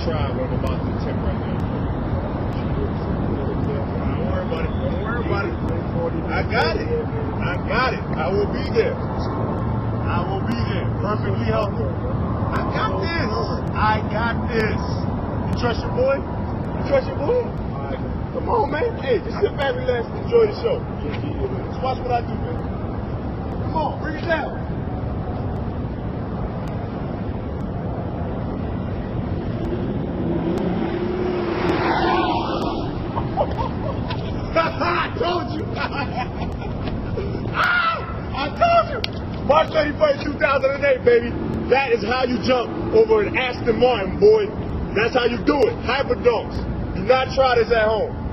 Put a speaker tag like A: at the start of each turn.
A: try what I'm about to attempt right now. Don't worry about it. Don't worry about it. I got it. I got it. I will be there. I will be there. Perfectly healthy. I got this. I got this. You trust your boy? You trust your boy? Come on, man. Hey, just sit back, relax, and enjoy the show. Just watch what I do, man. Come on, bring it down. I told you. I told you. March 31st, 2008, baby. That is how you jump over an estãₛ, boy. That's how you do it. Hyper dunks. Do not try this at home.